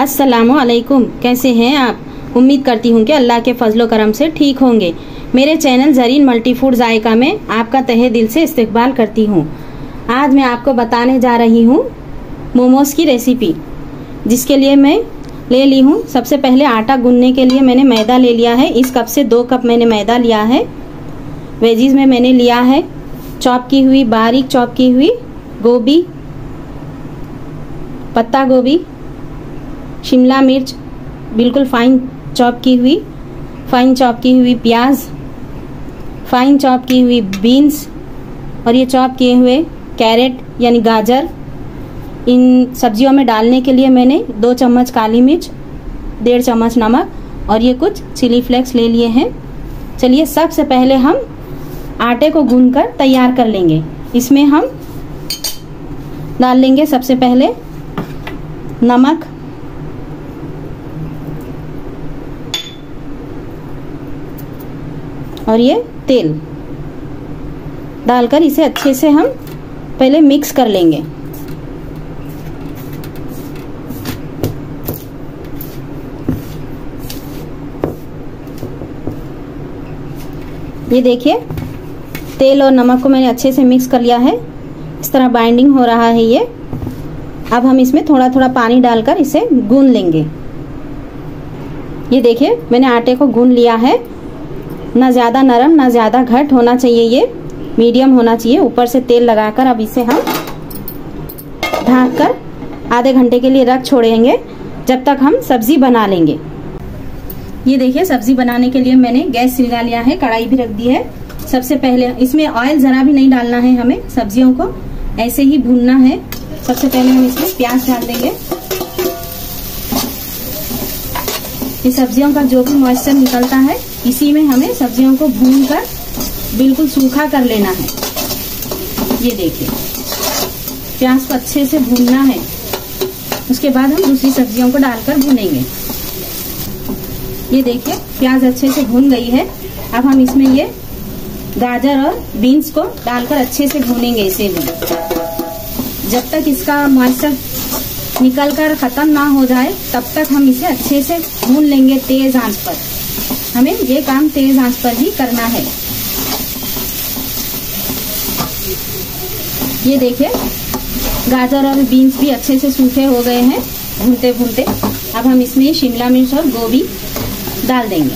अस्सलामु अलैकुम। कैसे हैं आप? उम्मीद करती हूँ कि अल्लाह के फजलो करम से ठीक होंगे। मेरे channel Zareen multi food Zayka में आपका तहे दिल से इस्तकबाल करती हूँ। आज मैं आपको बताने जा रही हूँ मोमोज़ की रेसिपी, जिसके लिए मैं ले ली हूँ। सबसे पहले आटा गूंदने के लिए मैंने मैदा ले लिया है। इस कप से 2 कप मैंने मैदा लिया है। वेजीज में मैंने लिया है चॉप की हुई, बारीक चॉप की हुई गोभी, पत्ता गोभी, शिमला मिर्च बिल्कुल फाइन चॉप की हुई प्याज, फाइन चॉप की हुई बीन्स और ये चॉप किए हुए कैरेट यानी गाजर। इन सब्जियों में डालने के लिए मैंने 2 चम्मच काली मिर्च, 1.5 चम्मच नमक और ये कुछ चिली फ्लेक्स ले लिए हैं। चलिए सबसे पहले हम आटे को गूंदकर तैयार कर लेंगे। इसमें हम डाल लेंगे सबसे पहले नमक, और ये तेल डालकर इसे अच्छे से हम पहले मिक्स कर लेंगे। ये देखिए तेल और नमक को मैंने अच्छे से मिक्स कर लिया है। इस तरह बाइंडिंग हो रहा है ये। अब हम इसमें थोड़ा थोड़ा पानी डालकर इसे गूंद लेंगे। ये देखिए मैंने आटे को गूंद लिया है। ना ज़्यादा नरम ना ज़्यादा घट होना चाहिए, ये मीडियम होना चाहिए। ऊपर से तेल लगाकर अब इसे हम ढककर आधे घंटे के लिए रख छोड़ेंगे, जब तक हम सब्जी बना लेंगे। ये देखिए सब्जी बनाने के लिए मैंने गैस सिलगा लिया है, कढ़ाई भी रख दी है। सबसे पहले इसमें ऑयल जरा भी नहीं डालना है, हमें सब्जियों को ऐसे ही भूनना है। सबसे पहले हम इसमें प्याज डाल देंगे। ये सब्जियों का जो भी मॉइस्चर निकलता है, इसी में हमें सब्जियों को भूनकर बिल्कुल सूखा कर लेना है। ये देखिए प्याज को अच्छे से भूनना है। उसके बाद हम दूसरी सब्जियों को डालकर भूनेंगे। ये देखिए प्याज अच्छे से भून गई है। अब हम इसमें ये गाजर और बीन्स को डालकर अच्छे से भूनेंगे। इसे भी जब तक इसका मॉइस्चर निकलकर खत्म ना हो जाए, तब तक हम इसे अच्छे से भून लेंगे तेज आंच पर। हमें ये काम तेज आंच पर ही करना है। ये देखिए गाजर और बीन्स भी अच्छे से सूखे हो गए हैं भूनते भूनते। अब हम इसमें शिमला मिर्च और गोभी डाल देंगे।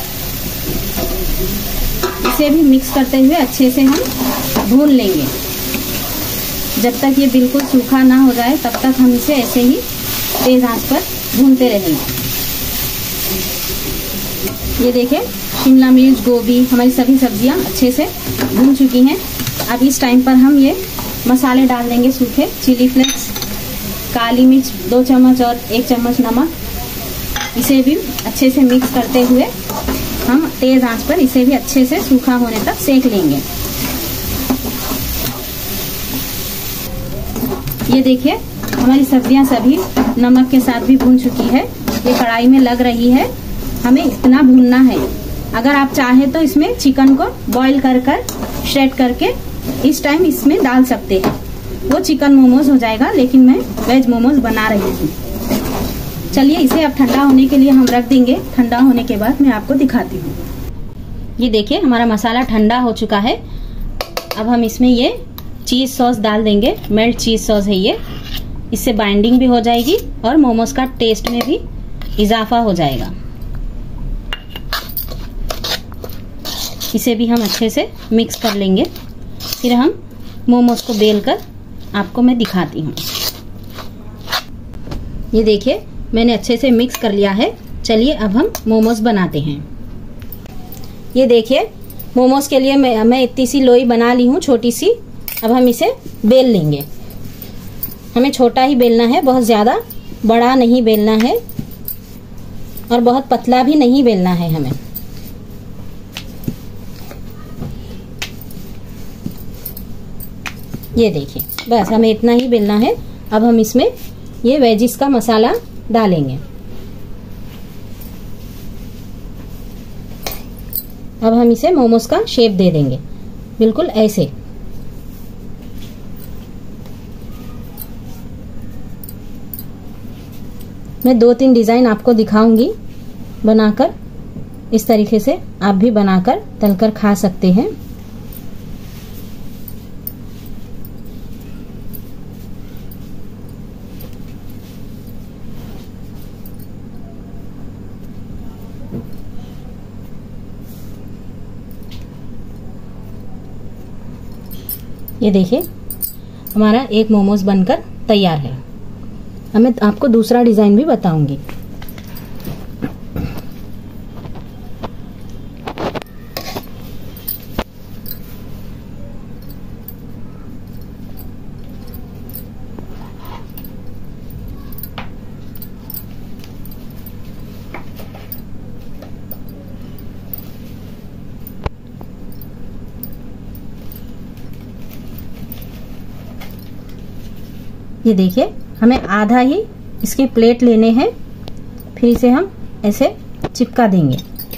इसे भी मिक्स करते हुए अच्छे से हम भून लेंगे। जब तक ये बिल्कुल सूखा ना हो जाए, तब तक हम इसे ऐसे ही तेज आंच पर भूनते रहेंगे। ये देखिए शिमला मिर्च, गोभी, हमारी सभी सब्जियां अच्छे से भून चुकी हैं। अब इस टाइम पर हम ये मसाले डाल देंगे सूखे। चिली फ्लेक्स, काली मिर्च 2 चम्मच और 1 चम्मच नमक। इसे भी अच्छे से मिक्स करते हुए हम तेज आंच पर इसे भी अच्छे से सूखा होने तक सेक लेंगे। ये देखिए हमारी सब्जियां सभी नमक के साथ भी भून चुकी है। ये कढ़ाई में लग रही है। हमें इतना भूनना है। अगर आप चाहे तो इसमें चिकन को बॉईल कर श्रेड करके इस टाइम इसमें डाल सकते हैं। वो चिकन मोमोज हो जाएगा, लेकिन मैं वेज मोमोज बना रही हूँ। चलिए इसे अब ठंडा होने के लिए हम रख देंगे। ठंडा होने के बाद मैं आपको दिखाती हूँ। ये देखिए हमारा मसाला ठंडा हो चुका है। अब हम इसमें ये चीज सॉस डाल देंगे। मेल्ट चीज सॉस है ये। इससे बाइंडिंग भी हो जाएगी और मोमोज का टेस्ट में भी इजाफा हो जाएगा। इसे भी हम अच्छे से मिक्स कर लेंगे। फिर हम मोमोज को बेलकर आपको मैं दिखाती हूँ। ये देखिए मैंने अच्छे से मिक्स कर लिया है। चलिए अब हम मोमोज बनाते हैं। ये देखिए मोमोज के लिए मैं इतनी सी लोई बना ली हूँ, छोटी सी। अब हम इसे बेल लेंगे। हमें छोटा ही बेलना है, बहुत ज्यादा बड़ा नहीं बेलना है और बहुत पतला भी नहीं बेलना है हमें। ये देखिए बस हमें इतना ही बेलना है। अब हम इसमें ये वेजिस का मसाला डालेंगे। अब हम इसे मोमोज का शेप दे देंगे, बिल्कुल ऐसे। मैं 2-3 डिजाइन आपको दिखाऊंगी बनाकर। इस तरीके से आप भी बनाकर तलकर खा सकते हैं। ये देखिए हमारा एक मोमोज बनकर तैयार है। अब मैं आपको दूसरा डिजाइन भी बताऊंगी। ये देखिए हमें आधा ही इसकी प्लेट लेने हैं, फिर इसे हम ऐसे चिपका देंगे।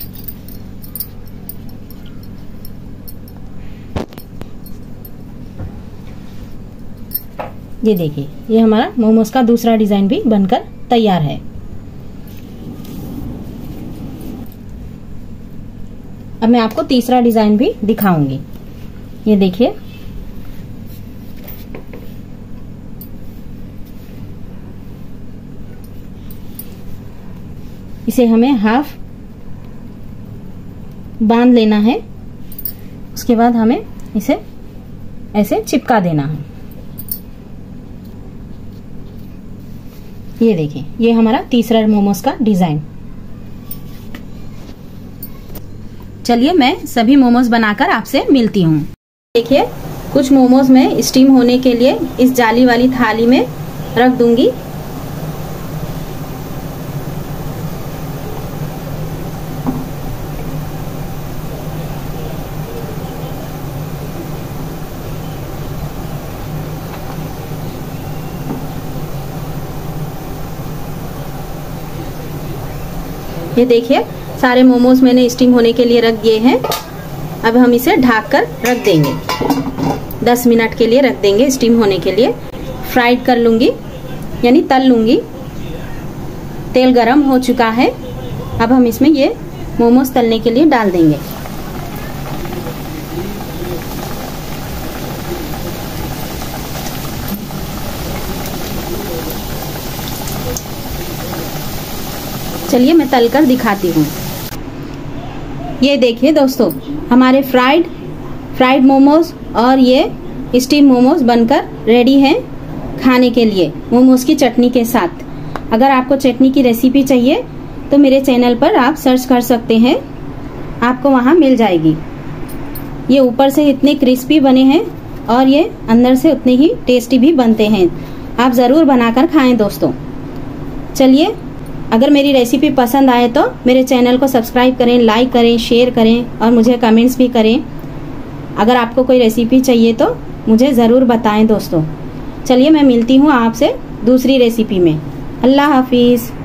ये देखिए ये हमारा मोमोज का दूसरा डिजाइन भी बनकर तैयार है। अब मैं आपको तीसरा डिजाइन भी दिखाऊंगी। ये देखिए इसे हमें हाफ बांध लेना है, उसके बाद हमें इसे ऐसे चिपका देना है। ये देखिए ये हमारा तीसरा मोमोज का डिजाइन। चलिए मैं सभी मोमोज बनाकर आपसे मिलती हूँ। देखिए कुछ मोमोज मैं स्टीम होने के लिए इस जाली वाली थाली में रख दूंगी। ये देखिए सारे मोमोज मैंने स्टीम होने के लिए रख दिए हैं। अब हम इसे ढक कर रख देंगे, 10 मिनट के लिए रख देंगे स्टीम होने के लिए। फ्राइड कर लूंगी यानी तल लूंगी। तेल गरम हो चुका है, अब हम इसमें ये मोमोज तलने के लिए डाल देंगे। चलिए मैं तलकर दिखाती हूँ। ये देखिए दोस्तों हमारे फ्राइड मोमोज और ये स्टीम मोमोज बनकर रेडी हैं खाने के लिए मोमोज की चटनी के साथ। अगर आपको चटनी की रेसिपी चाहिए तो मेरे चैनल पर आप सर्च कर सकते हैं, आपको वहाँ मिल जाएगी। ये ऊपर से इतने क्रिस्पी बने हैं और ये अंदर से उतने ही टेस्टी भी बनते हैं। आप ज़रूर बनाकर खाएं दोस्तों। चलिए अगर मेरी रेसिपी पसंद आए तो मेरे चैनल को सब्सक्राइब करें, लाइक करें, शेयर करें और मुझे कमेंट्स भी करें। अगर आपको कोई रेसिपी चाहिए तो मुझे ज़रूर बताएं दोस्तों। चलिए मैं मिलती हूँ आपसे दूसरी रेसिपी में। अल्लाह हाफिज़।